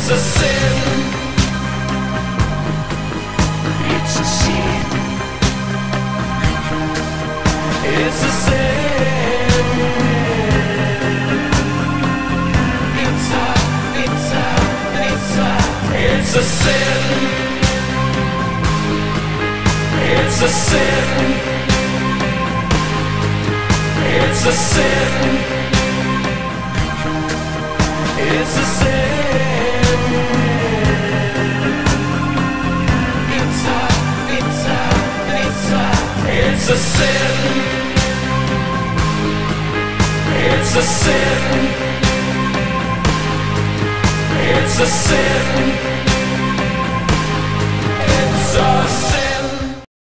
It's a sin. It's a sin. It's a sin. It's a sin. It's a sin. It's a sin. It's a sin. It's a sin. It's a sin. It's a sin. It's a sin.